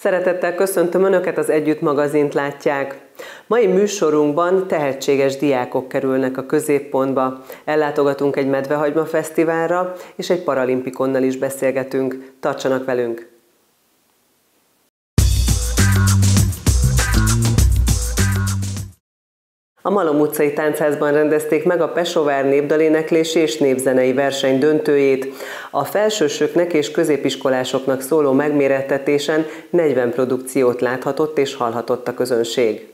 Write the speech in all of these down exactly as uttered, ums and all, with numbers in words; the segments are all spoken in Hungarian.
Szeretettel köszöntöm Önöket, az Együtt magazint látják. Mai műsorunkban tehetséges diákok kerülnek a középpontba. Ellátogatunk egy medvehagyma fesztiválra, és egy paralimpikonnal is beszélgetünk. Tartsanak velünk! A Malom utcai táncházban rendezték meg a Pesovár népdaléneklési és népzenei verseny döntőjét. A felsősöknek és középiskolásoknak szóló megmérettetésen negyven produkciót láthatott és hallhatott a közönség.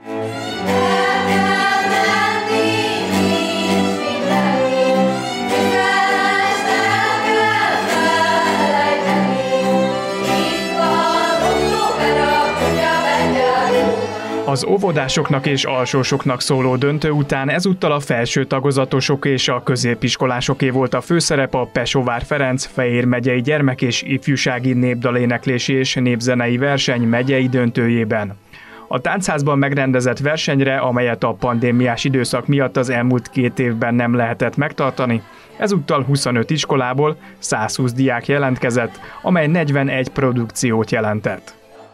Az óvodásoknak és alsósoknak szóló döntő után ezúttal a felső tagozatosok és a középiskolásoké volt a főszerep a Pesovár Ferenc Fejér megyei gyermek- és ifjúsági népdaléneklési és népzenei verseny megyei döntőjében. A táncházban megrendezett versenyre, amelyet a pandémiás időszak miatt az elmúlt két évben nem lehetett megtartani, ezúttal huszonöt iskolából százhúsz diák jelentkezett, amely negyvenegy produkciót jelentett.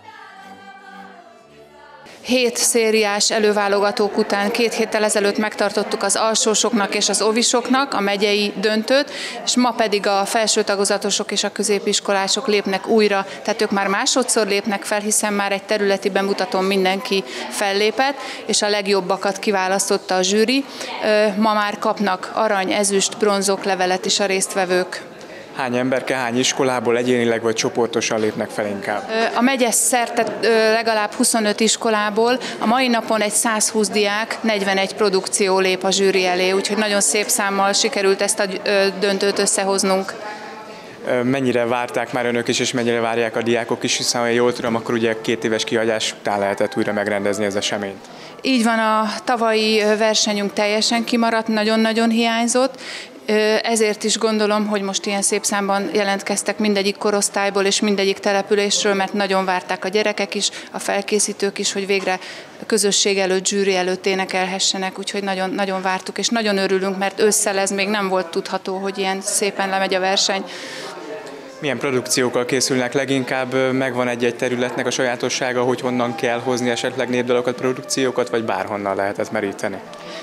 Hét szériás előválogatók után két héttel ezelőtt megtartottuk az alsósoknak és az ovisoknak a megyei döntőt, és ma pedig a felső tagozatosok és a középiskolások lépnek újra, tehát ők már másodszor lépnek fel, hiszen már egy területi bemutatón mindenki fellépett, és a legjobbakat kiválasztotta a zsűri. Ma már kapnak arany, ezüst, bronzoklevelet is a résztvevők. Hány emberke, hány iskolából egyénileg vagy csoportosan lépnek fel inkább? A megye szerte legalább huszonöt iskolából, a mai napon egy százhúsz diák, negyvenegy produkció lép a zsűri elé, úgyhogy nagyon szép számmal sikerült ezt a döntőt összehoznunk. Mennyire várták már önök is, és mennyire várják a diákok is, hiszen ha jól tudom, akkor ugye két éves kihagyás után lehetett újra megrendezni az eseményt. Így van, a tavalyi versenyünk teljesen kimaradt, nagyon-nagyon hiányzott, ezért is gondolom, hogy most ilyen szép számban jelentkeztek mindegyik korosztályból és mindegyik településről, mert nagyon várták a gyerekek is, a felkészítők is, hogy végre közösség előtt, zsűri előtt énekelhessenek, úgyhogy nagyon, nagyon vártuk, és nagyon örülünk, mert ősszel ez még nem volt tudható, hogy ilyen szépen lemegy a verseny. Milyen produkciókkal készülnek leginkább? Megvan egy-egy területnek a sajátossága, hogy honnan kell hozni esetleg népdalokat, produkciókat, vagy bárhonnan lehet ezt meríteni?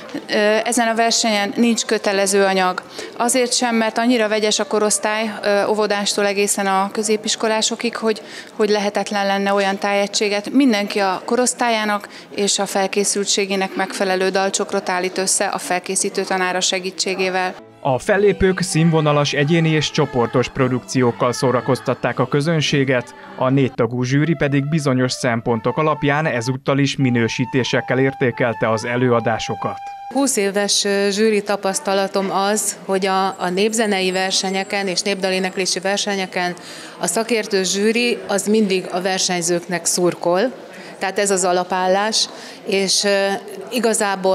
Ezen a versenyen nincs kötelező anyag. Azért sem, mert annyira vegyes a korosztály, óvodástól egészen a középiskolásokig, hogy, hogy lehetetlen lenne olyan tájegységet. Mindenki a korosztályának és a felkészültségének megfelelő dalcsokrot állít össze a felkészítő tanára segítségével. A fellépők színvonalas egyéni és csoportos produkciókkal szórakoztatták a közönséget, a négytagú zsűri pedig bizonyos szempontok alapján ezúttal is minősítésekkel értékelte az előadásokat. húsz éves zsűri tapasztalatom az, hogy a, a népzenei versenyeken és népdaléneklési versenyeken a szakértő zsűri az mindig a versenyzőknek szurkol, tehát ez az alapállás, és igazából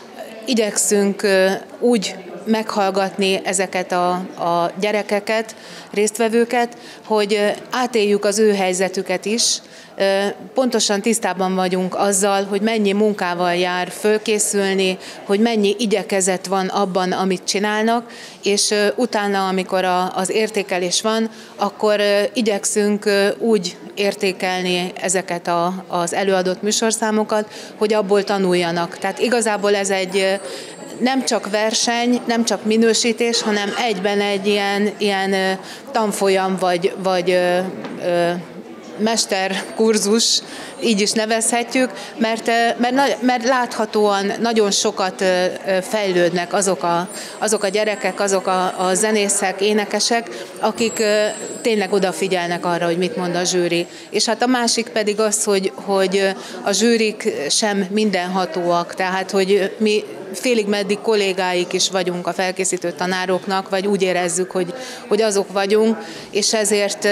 igyekszünk úgy meghallgatni ezeket a, a gyerekeket, résztvevőket, hogy átéljük az ő helyzetüket is. Pontosan tisztában vagyunk azzal, hogy mennyi munkával jár fölkészülni, hogy mennyi igyekezet van abban, amit csinálnak, és utána, amikor a, az értékelés van, akkor igyekszünk úgy értékelni ezeket a, az előadott műsorszámokat, hogy abból tanuljanak. Tehát igazából ez egy nem csak verseny, nem csak minősítés, hanem egyben egy ilyen, ilyen tanfolyam vagy, vagy ö, ö, mesterkurzus, így is nevezhetjük, mert, mert, mert láthatóan nagyon sokat fejlődnek azok a, azok a gyerekek, azok a, a zenészek, énekesek, akik tényleg odafigyelnek arra, hogy mit mond a zsűri. És hát a másik pedig az, hogy, hogy a zsűrik sem mindenhatóak, tehát hogy mi félig meddig kollégáik is vagyunk a felkészítő tanároknak, vagy úgy érezzük, hogy, hogy azok vagyunk, és ezért,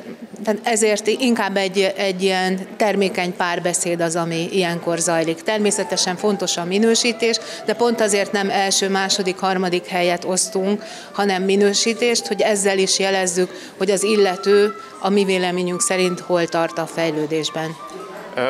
ezért inkább egy, egy ilyen termékeny párbeszéd az, ami ilyenkor zajlik. Természetesen fontos a minősítés, de pont azért nem első, második, harmadik helyet osztunk, hanem minősítést, hogy ezzel is jelezzük, hogy az illető a mi véleményünk szerint hol tart a fejlődésben.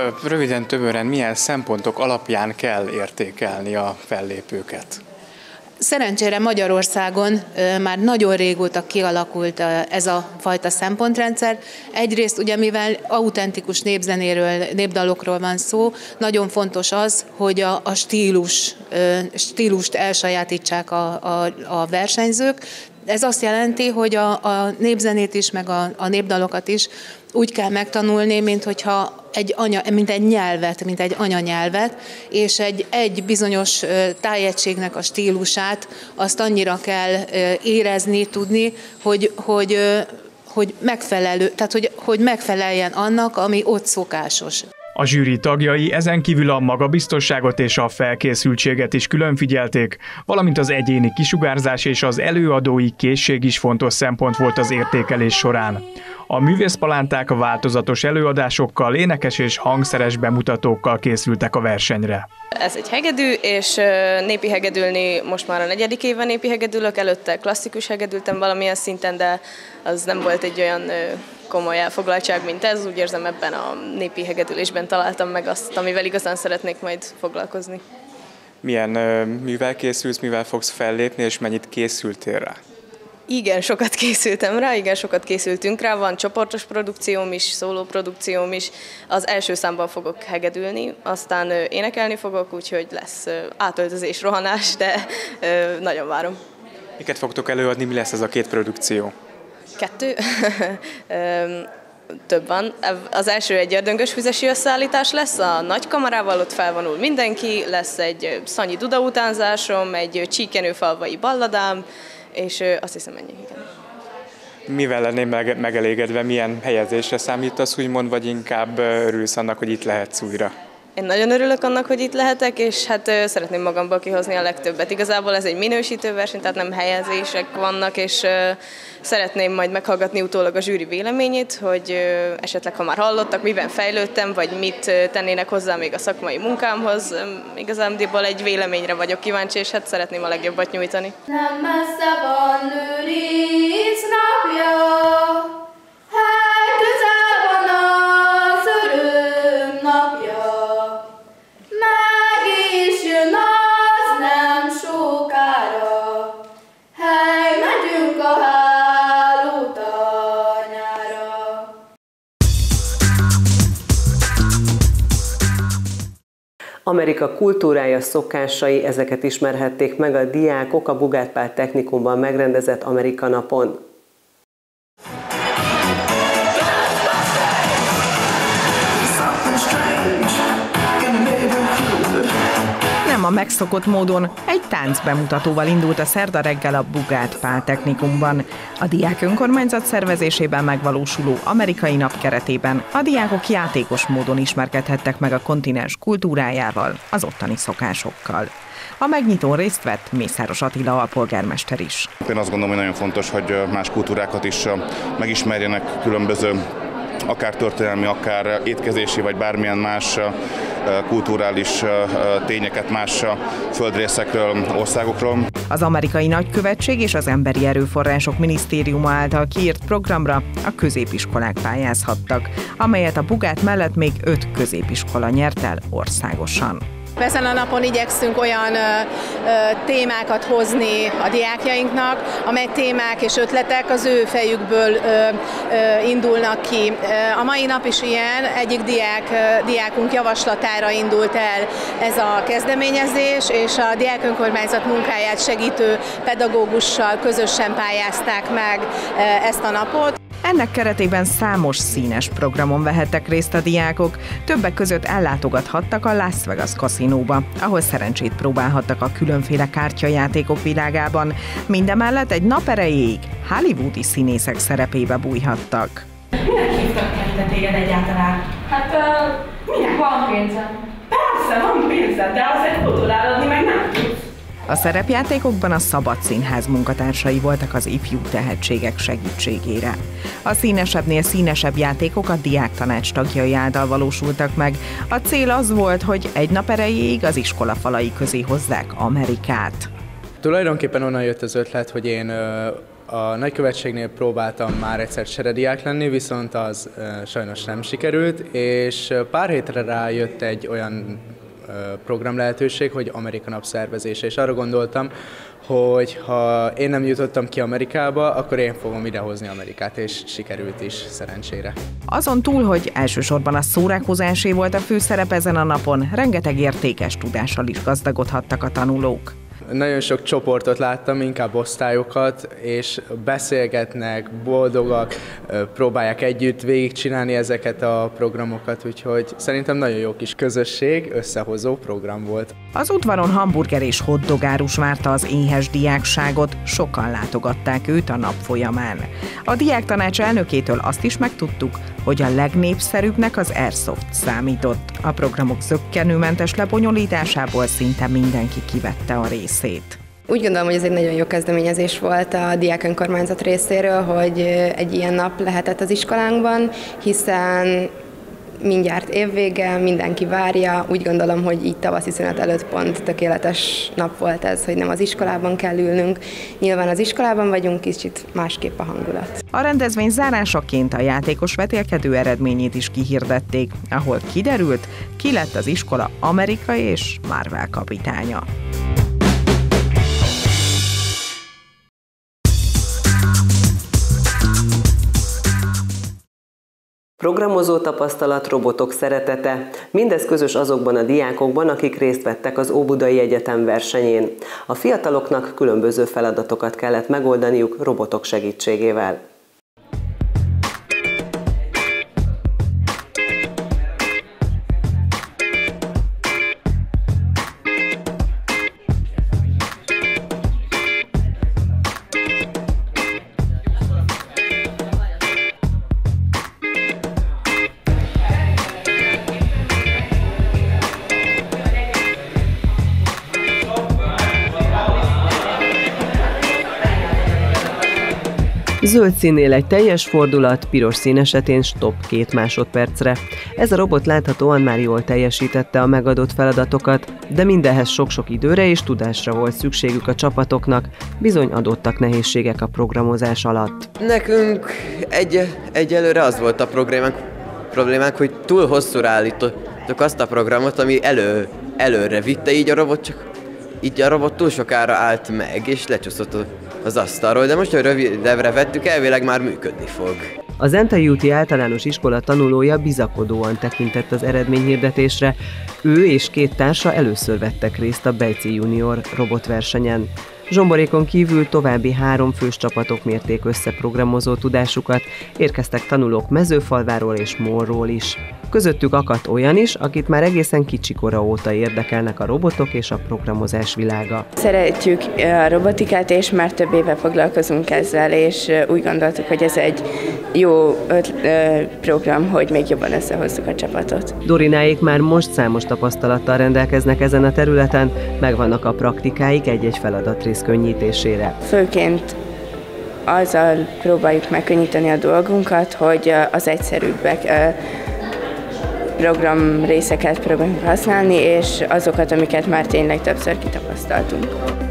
Röviden, többen milyen szempontok alapján kell értékelni a fellépőket? Szerencsére Magyarországon már nagyon régóta kialakult ez a fajta szempontrendszer. Egyrészt ugye mivel autentikus népzenéről, népdalokról van szó, nagyon fontos az, hogy a, a stílus, stílust elsajátítsák a, a, a versenyzők. Ez azt jelenti, hogy a, a népzenét is, meg a, a népdalokat is úgy kell megtanulni, mint hogyha egy, anya, mint egy nyelvet, mint egy anyanyelvet, és egy, egy bizonyos tájegységnek a stílusát azt annyira kell érezni, tudni, hogy, hogy, hogy megfelelő, tehát hogy, hogy megfeleljen annak, ami ott szokásos. A zsűri tagjai ezen kívül a magabiztosságot és a felkészültséget is külön figyelték, valamint az egyéni kisugárzás és az előadói készség is fontos szempont volt az értékelés során. A művészpalánták változatos előadásokkal, énekes és hangszeres bemutatókkal készültek a versenyre. Ez egy hegedű, és népi hegedülni most már a negyedik éve népi hegedülök, előtte klasszikus hegedültem valamilyen szinten, de az nem volt egy olyan komoly elfoglaltság, mint ez. Úgy érzem, ebben a népi hegedülésben találtam meg azt, amivel igazán szeretnék majd foglalkozni. Milyen művel készülsz, mivel fogsz fellépni, és mennyit készültél rá? Igen, sokat készültem rá, igen, sokat készültünk rá, van csoportos produkcióm is, szóló produkcióm is. Az első számban fogok hegedülni, aztán énekelni fogok, úgyhogy lesz átöltözés, rohanás, de nagyon várom. Miket fogtok előadni, mi lesz ez a két produkció? Kettő. Több van. Az első egy ördöngös füzesi összeállítás lesz, a nagy kamarával ott felvonul mindenki, lesz egy Szanyi Duda utánzásom, egy Csíkenőfalvai balladám, és azt hiszem ennyi, igen. Mivel lennél meg, megelégedve, milyen helyezésre számítasz, úgymond, vagy inkább örülsz annak, hogy itt lehetsz újra? Én nagyon örülök annak, hogy itt lehetek, és hát szeretném magamból kihozni a legtöbbet. Igazából ez egy minősítő verseny, tehát nem helyezések vannak, és szeretném majd meghallgatni utólag a zsűri véleményét, hogy esetleg, ha már hallottak, miben fejlődtem, vagy mit tennének hozzá még a szakmai munkámhoz. Igazándiból egy véleményre vagyok kíváncsi, és hát szeretném a legjobbat nyújtani. Nem messze van Lőrinc napja, hát közel van az öröm napja. Meg is jön az nem sokára, hely, megyünk a hálótanyára. Amerika kultúrája, szokásai, ezeket ismerhették meg a diákok a Bugát Pál Technikumban megrendezett Amerika napon. Nem a megszokott módon, egy táncbemutatóval indult a szerda reggel a Bugát Pál Technikumban. A diák önkormányzat szervezésében megvalósuló amerikai nap keretében a diákok játékos módon ismerkedhettek meg a kontinens kultúrájával, az ottani szokásokkal. A megnyitón részt vett Mészáros Attila alpolgármester is. Én azt gondolom, hogy nagyon fontos, hogy más kultúrákat is megismerjenek, különböző akár történelmi, akár étkezési, vagy bármilyen más kulturális tényeket más földrészekről, országokról. Az amerikai nagykövetség és az Emberi Erőforrások Minisztériuma által kiírt programra a középiskolák pályázhattak, amelyet a Bugát mellett még öt középiskola nyert el országosan. Ezen a napon igyekszünk olyan ö, ö, témákat hozni a diákjainknak, amely témák és ötletek az ő fejükből ö, ö, indulnak ki. A mai nap is ilyen, egyik diák, ö, diákunk javaslatára indult el ez a kezdeményezés, és a diák önkormányzat munkáját segítő pedagógussal közösen pályázták meg ö, ezt a napot. Ennek keretében számos színes programon vehettek részt a diákok, többek között ellátogathattak a Las Vegas kaszinóba, ahol szerencsét próbálhattak a különféle kártyajátékok világában, mindemellett egy nap erejéig hollywoodi színészek szerepébe bújhattak. Minek hívtak meg téged egyáltalán? Hát, uh, minek van pénzem? Persze, van pénzem, de azért kultúrál adni meg nem tudsz. A szerepjátékokban a Szabad Színház munkatársai voltak az ifjú tehetségek segítségére. A színesebbnél színesebb játékok a diáktanács tagjai által valósultak meg. A cél az volt, hogy egy nap erejéig az iskola falai közé hozzák Amerikát. Tulajdonképpen onnan jött az ötlet, hogy én a nagykövetségnél próbáltam már egyszer cserediák lenni, viszont az sajnos nem sikerült, és pár hétre rájött egy olyan program lehetőség, hogy Amerika nap szervezése, és arra gondoltam, hogy ha én nem jutottam ki Amerikába, akkor én fogom idehozni Amerikát, és sikerült is, szerencsére. Azon túl, hogy elsősorban a szórakozásé volt a főszerep ezen a napon, rengeteg értékes tudással is gazdagodhattak a tanulók. Nagyon sok csoportot láttam, inkább osztályokat, és beszélgetnek, boldogak, próbálják együtt végigcsinálni ezeket a programokat, úgyhogy szerintem nagyon jó kis közösség, összehozó program volt. Az udvaron hamburger és hotdogárus várta az éhes diákságot, sokan látogatták őt a nap folyamán. A diáktanács elnökétől azt is megtudtuk, hogy a legnépszerűbbnek az Airsoft számított. A programok zökkenőmentes lebonyolításából szinte mindenki kivette a részét. Úgy gondolom, hogy ez egy nagyon jó kezdeményezés volt a diák önkormányzat részéről, hogy egy ilyen nap lehetett az iskolánkban, hiszen mindjárt évvége, mindenki várja. Úgy gondolom, hogy így tavaszi szünet előtt pont tökéletes nap volt ez, hogy nem az iskolában kell ülnünk. Nyilván az iskolában vagyunk, kicsit másképp a hangulat. A rendezvény zárásaként a játékos vetélkedő eredményét is kihirdették, ahol kiderült, ki lett az iskola amerikai és Marvel kapitánya. Programozó tapasztalat, robotok szeretete, mindez közös azokban a diákokban, akik részt vettek az Óbudai Egyetem versenyén. A fiataloknak különböző feladatokat kellett megoldaniuk robotok segítségével. Zöld színnél egy teljes fordulat, piros szín esetén stop két másodpercre. Ez a robot láthatóan már jól teljesítette a megadott feladatokat, de mindehhez sok-sok időre és tudásra volt szükségük a csapatoknak, bizony adottak nehézségek a programozás alatt. Nekünk egy, egyelőre az volt a problémánk, problémánk, hogy túl hosszúra állítottuk azt a programot, ami elő, előre vitte, így a robot csak így a robot túl sokára állt meg, és lecsúszott az asztalról, de most, hogy rövidebbre vettük, elvileg már működni fog. Az Entai úti általános iskola tanulója bizakodóan tekintett az eredményhirdetésre. Ő és két társa először vettek részt a Bejci Junior robotversenyen. Zsomborékon kívül további három fős csapatok mérték össze programozó tudásukat, érkeztek tanulók Mezőfalváról és Mórról is. Közöttük akadt olyan is, akit már egészen kicsikora óta érdekelnek a robotok és a programozás világa. Szeretjük a robotikát, és már több éve foglalkozunk ezzel, és úgy gondoltuk, hogy ez egy jó program, hogy még jobban összehozzuk a csapatot. Dorináék már most számos tapasztalattal rendelkeznek ezen a területen, megvannak a praktikáik egy-egy feladatrész könnyítésére. Főként azzal próbáljuk megkönnyíteni a dolgunkat, hogy az egyszerűbbek program részeket próbálunk használni, és azokat, amiket már tényleg többször kitapasztaltunk.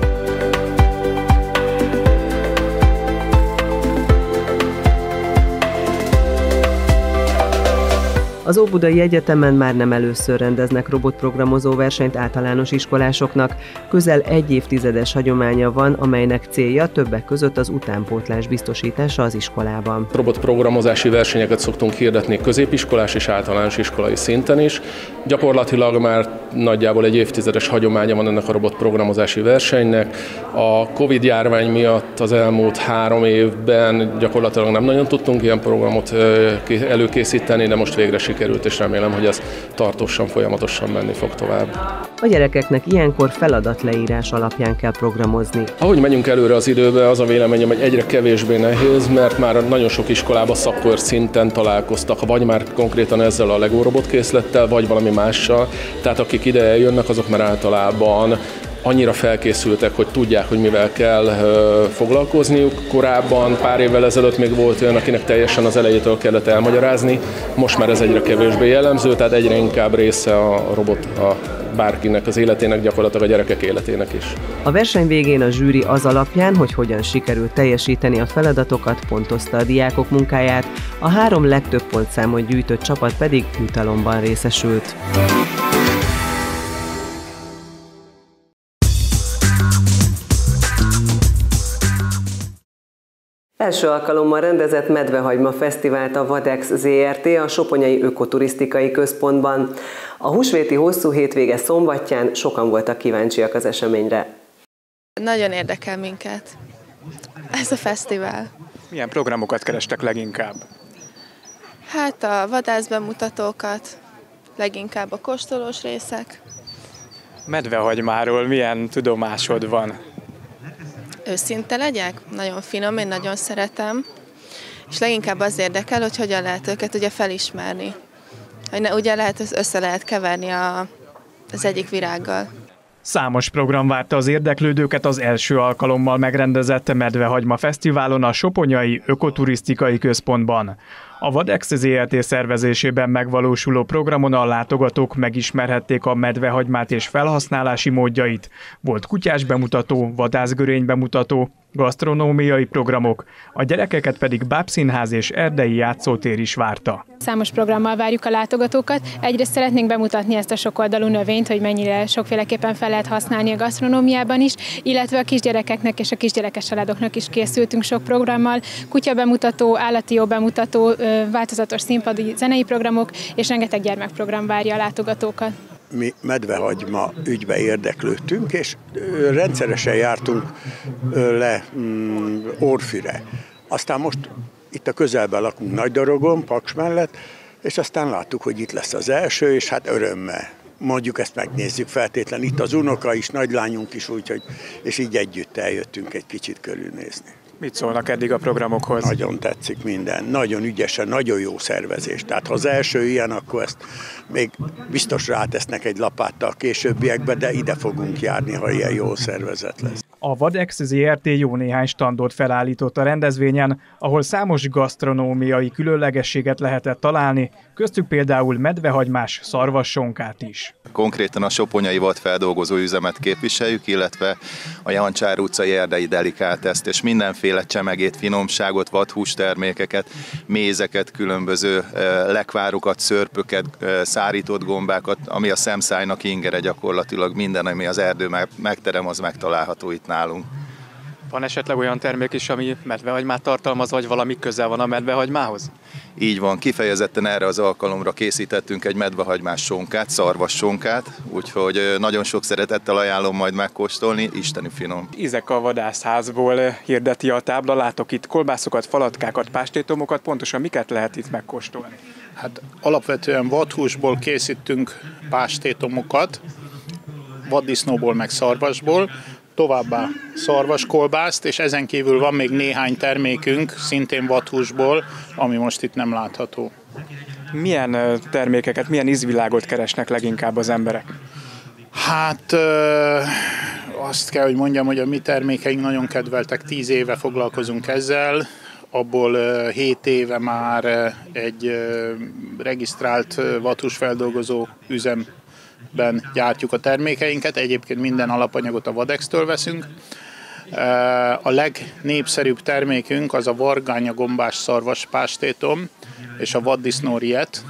Az Óbudai Egyetemen már nem először rendeznek robotprogramozó versenyt általános iskolásoknak. Közel egy évtizedes hagyománya van, amelynek célja többek között az utánpótlás biztosítása az iskolában. Robotprogramozási versenyeket szoktunk hirdetni középiskolás és általános iskolai szinten is. Gyakorlatilag már nagyjából egy évtizedes hagyománya van ennek a robotprogramozási versenynek. A Covid járvány miatt az elmúlt három évben gyakorlatilag nem nagyon tudtunk ilyen programot előkészíteni, de most végre sikerült, és remélem, hogy ez tartósan, folyamatosan menni fog tovább. A gyerekeknek ilyenkor feladatleírás alapján kell programozni. Ahogy megyünk előre az időbe, az a véleményem, hogy egyre kevésbé nehéz, mert már nagyon sok iskolában szakkör szinten találkoztak, vagy már konkrétan ezzel a Lego robotkészlettel, vagy valami mással. Tehát akik ide eljönnek, azok már általában annyira felkészültek, hogy tudják, hogy mivel kell ö, foglalkozniuk. Korábban, pár évvel ezelőtt még volt olyan, akinek teljesen az elejétől kellett elmagyarázni. Most már ez egyre kevésbé jellemző, tehát egyre inkább része a robot a bárkinek az életének, gyakorlatilag a gyerekek életének is. A verseny végén a zsűri az alapján, hogy hogyan sikerült teljesíteni a feladatokat, pontozta a diákok munkáját, a három legtöbb pontszámot gyűjtött csapat pedig jutalomban részesült. Első alkalommal rendezett Medvehagyma Fesztivált a Vadex zé er té a Soponyai Ökoturisztikai Központban. A húsvéti hosszú hétvége szombatján sokan voltak kíváncsiak az eseményre. Nagyon érdekel minket ez a fesztivál. Milyen programokat kerestek leginkább? Hát a vadászbemutatókat, leginkább a kóstolós részek. Medvehagymáról milyen tudomásod van? Őszinte legyek? Nagyon finom, én nagyon szeretem. És leginkább az érdekel, hogy hogyan lehet őket ugye felismerni. Hogy ne, ugye lehet, össze lehet keverni a, az egyik virággal. Számos program várta az érdeklődőket az első alkalommal megrendezett Medvehagyma Fesztiválon a Soponyai Ökoturisztikai Központban. A Vadex zé er té szervezésében megvalósuló programon a látogatók megismerhették a medvehagymát és felhasználási módjait. Volt kutyás bemutató, vadászgörény bemutató, gasztronómiai programok, a gyerekeket pedig bábszínház és erdei játszótér is várta. Számos programmal várjuk a látogatókat. Egyrészt szeretnénk bemutatni ezt a sokoldalú növényt, hogy mennyire sokféleképpen fel lehet használni a gasztronómiában is, illetve a kisgyerekeknek és a kisgyerekes családoknak is készültünk sok programmal. Kutya bemutató, állati jó bemutató, változatos színpadi zenei programok és rengeteg gyermekprogram várja a látogatókat. Mi medvehagyma ügybe érdeklődtünk, és rendszeresen jártunk le Orfire. Aztán most itt a közelben lakunk Nagydorogon, Paks mellett, és aztán láttuk, hogy itt lesz az első, és hát örömmel. Mondjuk ezt megnézzük feltétlen. Itt az unoka is, nagylányunk is, úgyhogy, és így együtt eljöttünk egy kicsit körülnézni. Mit szólnak eddig a programokhoz? Nagyon tetszik minden, nagyon ügyesen, nagyon jó szervezés. Tehát ha az első ilyen, akkor ezt még biztos rátesznek egy lapáttal későbbiekbe, de ide fogunk járni, ha ilyen jó szervezet lesz. A Vadex zé er té jó néhány standot felállított a rendezvényen, ahol számos gasztronómiai különlegességet lehetett találni, köztük például medvehagymás szarvassonkát is. Konkrétan a Soponyai vadfeldolgozó üzemet képviseljük, illetve a Jancsár utcai erdei delikáteszt, és mindenféle csemegét, finomságot, vadhústermékeket, mézeket, különböző lekvárokat, szörpöket, szárított gombákat, ami a szemszájnak ingere, gyakorlatilag minden, ami az erdő megterem, az megtalálható itt nálunk. Van esetleg olyan termék is, ami medvehagymát tartalmaz, vagy valami közel van a medvehagymához? Így van, kifejezetten erre az alkalomra készítettünk egy medvehagymás sonkát, szarvassonkát, úgyhogy nagyon sok szeretettel ajánlom majd megkóstolni, isteni finom. Ízek a vadászházból hirdeti a tábla, látok itt kolbászokat, falatkákat, pástétomokat, pontosan miket lehet itt megkóstolni? Hát alapvetően vadhúsból készítünk pástétomokat, vaddisznóból meg szarvasból, továbbá szarvaskolbászt, és ezen kívül van még néhány termékünk, szintén vadhúsból, ami most itt nem látható. Milyen termékeket, milyen ízvilágot keresnek leginkább az emberek? Hát ö, azt kell, hogy mondjam, hogy a mi termékeink nagyon kedveltek, tíz éve foglalkozunk ezzel, abból hét éve már egy regisztrált vadhúsfeldolgozó üzem ben gyártjuk a termékeinket, egyébként minden alapanyagot a Vadex-től veszünk. A legnépszerűbb termékünk az a vargánya gombás szarvas pástétom és a vaddisznó riet,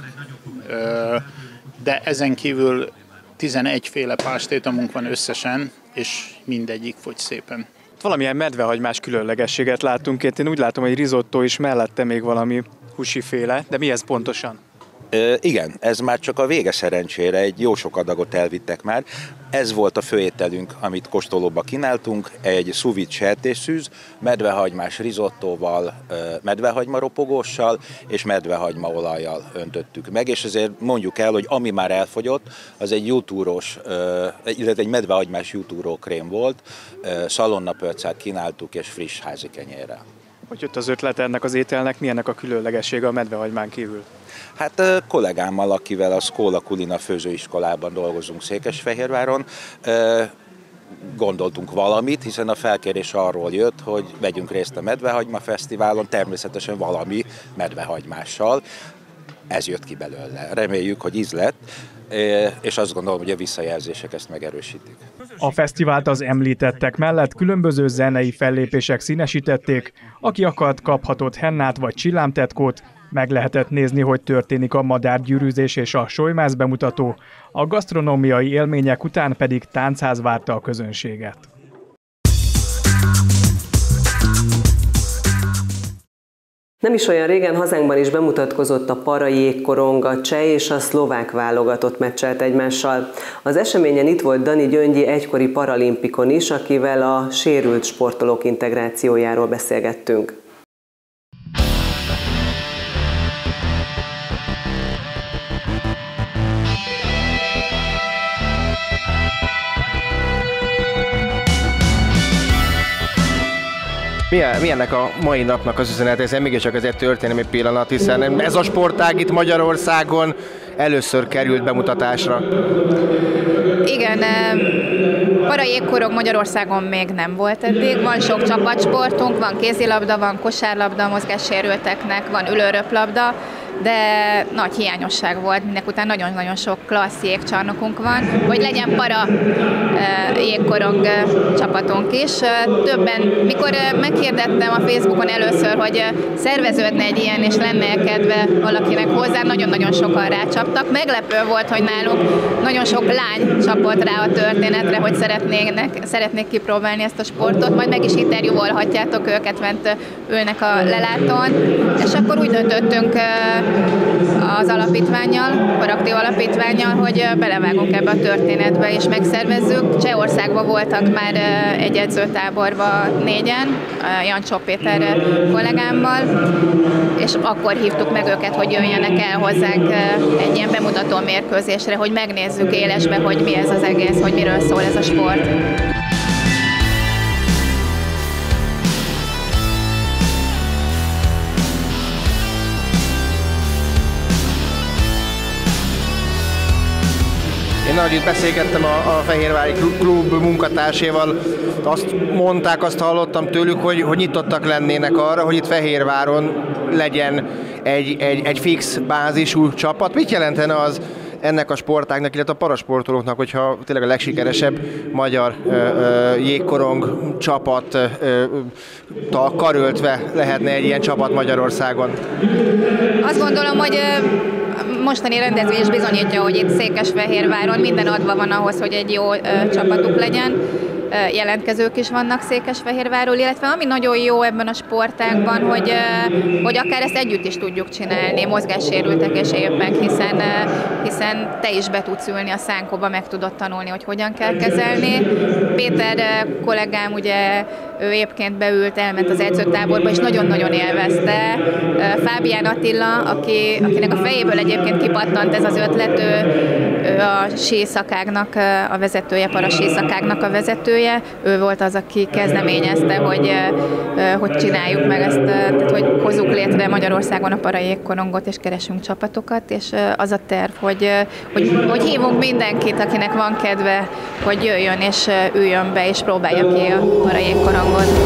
de ezen kívül tizenegy féle pástétomunk van összesen, és mindegyik fogy szépen. Valamilyen medvehagymás különlegességet láttunk itt, én úgy látom, hogy risotto is mellette még valami húsiféle, de mi ez pontosan? Ö, igen, ez már csak a vége szerencsére, egy jó sok adagot elvittek már. Ez volt a főételünk, amit kóstolóba kínáltunk, egy sous vide sertésszűz, medvehagymás risottóval, medvehagyma ropogóssal és medvehagyma olajjal öntöttük meg, és ezért mondjuk el, hogy ami már elfogyott, az egy jutúros, illetve egy medvehagymás jutúró krém volt, szalonnapörcát kínáltuk és friss házi kenyérrel. Hogy jött az ötlet ennek az ételnek, milyennek a különlegessége a medvehagymán kívül? Hát kollégámmal, akivel a Szkóla Kulina főzőiskolában dolgozunk Székesfehérváron, gondoltunk valamit, hiszen a felkérés arról jött, hogy vegyünk részt a Medvehagyma Fesztiválon, természetesen valami medvehagymással. Ez jött ki belőle. Reméljük, hogy íz lett, és azt gondolom, hogy a visszajelzések ezt megerősítik. A fesztivált az említettek mellett különböző zenei fellépések színesítették, aki akart, kaphatott hennát vagy csillámtetkót, meg lehetett nézni, hogy történik a madárgyűrűzés és a solymász bemutató, a gasztronómiai élmények után pedig táncház várta a közönséget. Nem is olyan régen hazánkban is bemutatkozott a para jégkorong, a cseh és a szlovák válogatott meccselt egymással. Az eseményen itt volt Dani Gyöngyi egykori paralimpikon is, akivel a sérült sportolók integrációjáról beszélgettünk. Mi, mi ennek a mai napnak az üzenet? Ez mégiscsak ez egy történelmi pillanat, hiszen ez a sportág itt Magyarországon először került bemutatásra. Igen, para jégkorong Magyarországon még nem volt eddig. Van sok csapatsportunk, van kézilabda, van kosárlabda, mozgássérülteknek, van ülőröplabda, de nagy hiányosság volt, mindek után nagyon-nagyon sok klassz jégcsarnokunk van, hogy legyen para jégkorong csapatunk is. Többen, mikor meghirdettem a Facebookon először, hogy szerveződne egy ilyen, és lenne kedve valakinek hozzá, nagyon-nagyon sokan rácsaptak. Meglepő volt, hogy nálunk nagyon sok lány csapott rá a történetre, hogy szeretnének, szeretnék kipróbálni ezt a sportot, majd meg is interjúolhatjátok őket, mert ülnek a lelátón, és akkor úgy döntöttünk az alapítvánnyal, Paraktív alapítvánnyal, hogy belevágunk ebbe a történetbe és megszervezzük. Csehországban voltak már egy edzőtáborban négyen, Jancsó Péter kollégámmal, és akkor hívtuk meg őket, hogy jöjjenek el hozzánk egy ilyen bemutató mérkőzésre, hogy megnézzük élesbe, hogy mi ez az egész, hogy miről szól ez a sport. Én ahogy itt beszélgettem a, a Fehérvári klub munkatársával, azt mondták, azt hallottam tőlük, hogy, hogy nyitottak lennének arra, hogy itt Fehérváron legyen egy, egy, egy fix bázisú csapat. Mit jelentene az ennek a sportágnak, illetve a parasportolóknak, hogyha tényleg a legsikeresebb magyar ö, ö, jégkorong csapattal karöltve lehetne egy ilyen csapat Magyarországon? Azt gondolom, hogy mostani rendezvény is bizonyítja, hogy itt Székesfehérváron minden adva van ahhoz, hogy egy jó ö, csapatuk legyen. Jelentkezők is vannak Székesfehérvárról, illetve ami nagyon jó ebben a sportágban, hogy, hogy akár ezt együtt is tudjuk csinálni, mozgássérültek és épek, hiszen, hiszen te is be tudsz ülni a szánkóba, meg tudod tanulni, hogy hogyan kell kezelni. Péter kollégám ugye ő éppként beült, elment az edzőtáborba, és nagyon-nagyon élvezte. Fábián Attila, aki, akinek a fejéből egyébként kipattant ez az ötlet, ő, ő a síszakágnak a vezetője, para síszakágnak a vezetője. Ő volt az, aki kezdeményezte, hogy, hogy csináljuk meg ezt, tehát hogy hozzuk létre Magyarországon a para jégkorongot, és keresünk csapatokat, és az a terv, hogy, hogy, hogy hívunk mindenkit, akinek van kedve, hogy jöjjön és üljön be, és próbálja ki a para jégkorongot.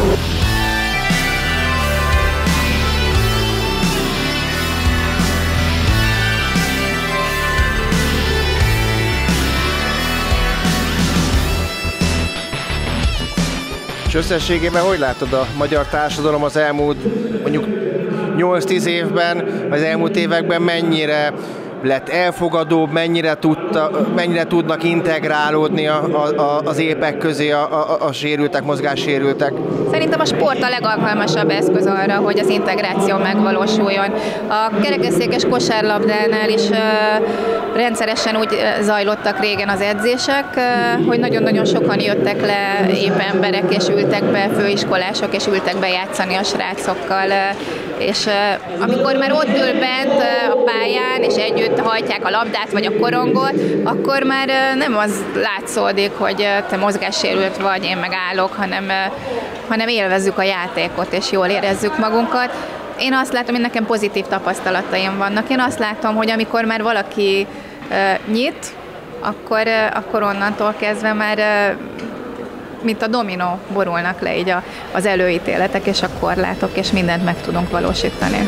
És összességében hogy látod a magyar társadalom az elmúlt mondjuk nyolc-tíz évben, az elmúlt években mennyire lett elfogadóbb, mennyire, tudta, mennyire tudnak integrálódni a, a, az épek közé a, a, a sérültek, mozgássérültek? Szerintem a sport a legalkalmasabb eszköz arra, hogy az integráció megvalósuljon. A kerekesszékes kosárlabdánál is uh, rendszeresen úgy zajlottak régen az edzések, uh, hogy nagyon-nagyon sokan jöttek le épp emberek, és ültek be főiskolások, és ültek be játszani a srácokkal. Uh, és uh, amikor már ott ül bent uh, a pályán, és együtt hajtják a labdát vagy a korongot, akkor már uh, nem az látszódik, hogy uh, te mozgássérült vagy, én meg állok, hanem, uh, hanem élvezzük a játékot, és jól érezzük magunkat. Én azt látom, hogy nekem pozitív tapasztalataim vannak. Én azt látom, hogy amikor már valaki uh, nyit, akkor, uh, akkor onnantól kezdve már uh, mint a dominó borulnak le így a, az előítéletek és a korlátok, és mindent meg tudunk valósítani.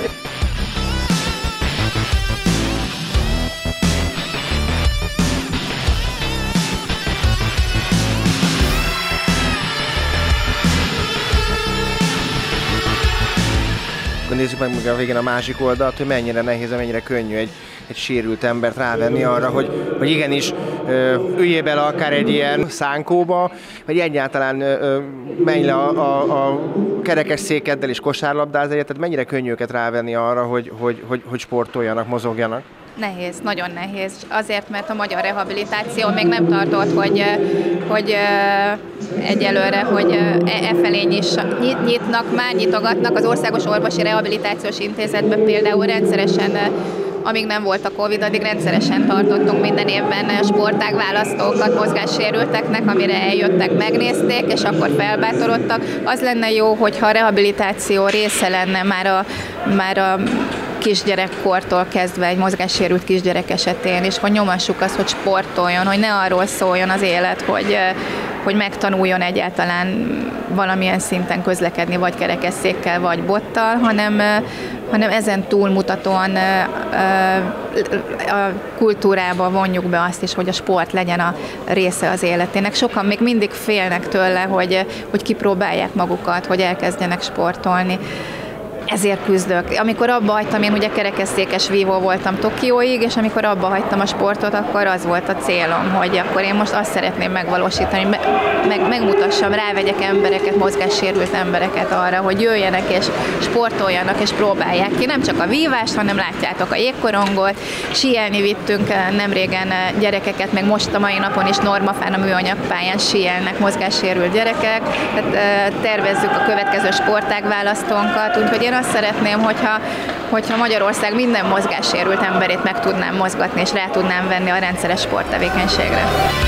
Nézzük meg a végén a másik oldalt, hogy mennyire nehéz, mennyire könnyű egy, egy sérült embert rávenni arra, hogy, hogy igenis üljél bele akár egy ilyen szánkóba, vagy egyáltalán menj le a, a, a kerekesszékeddel és kosárlabdázz egyet, tehát mennyire könnyű őket rávenni arra, hogy, hogy, hogy, hogy sportoljanak, mozogjanak? Nehéz, nagyon nehéz. Azért, mert a magyar rehabilitáció még nem tartott, hogy, hogy egyelőre, hogy e felé nyitnak már, nyitogatnak. Az Országos Orvosi Rehabilitációs Intézetben például rendszeresen, amíg nem volt a Covid, addig rendszeresen tartottunk minden évben sportágválasztókat mozgássérülteknek, amire eljöttek, megnézték, és akkor felbátorodtak. Az lenne jó, hogyha a rehabilitáció része lenne már a, már a kisgyerekkortól kezdve egy mozgássérült kisgyerek esetén, és hogy nyomassuk azt, hogy sportoljon, hogy ne arról szóljon az élet, hogy, hogy megtanuljon egyáltalán valamilyen szinten közlekedni, vagy kerekesszékkel, vagy bottal, hanem, hanem ezen túlmutatóan a kultúrába vonjuk be azt is, hogy a sport legyen a része az életének. Sokan még mindig félnek tőle, hogy, hogy kipróbálják magukat, hogy elkezdjenek sportolni. Ezért küzdök. Amikor abba hagytam, én ugye kerekesszékes vívó voltam Tokióig, és amikor abba hagytam a sportot, akkor az volt a célom, hogy akkor én most azt szeretném megvalósítani, meg, meg, megmutassam, rávegyek embereket, mozgássérült embereket arra, hogy jöjjenek és sportoljanak és próbálják ki. Nem csak a vívást, hanem látjátok a jégkorongot, síelni vittünk nemrégen gyerekeket, meg most a mai napon is Normafán a műanyagpályán síelnek mozgássérült gyerekek, tehát tervezzük a következő sportágválasztónkat, úgyhogy én azt szeretném, hogyha, hogyha Magyarország minden mozgássérült emberét meg tudnám mozgatni, és rá tudnám venni a rendszeres sporttevékenységre.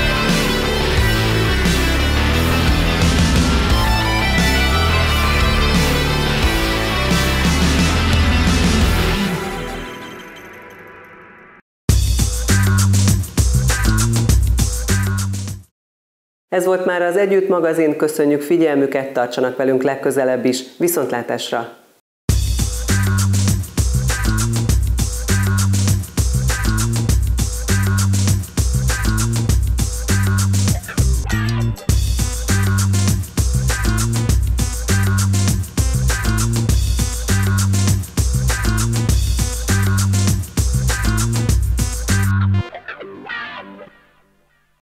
Ez volt már az Együtt magazin, köszönjük figyelmüket, tartsanak velünk legközelebb is, viszontlátásra!